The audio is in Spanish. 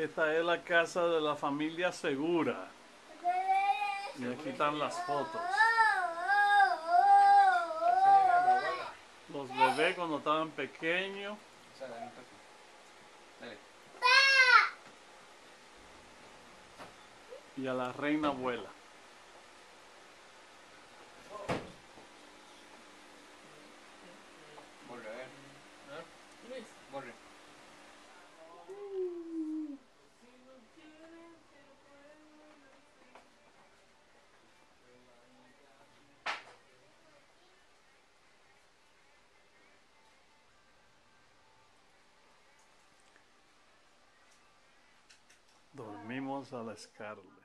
Esta es la casa de la familia Segura. Y aquí están las fotos. Los bebés cuando estaban pequeños. Y a la reina abuela. Dormimos a la Scarlett.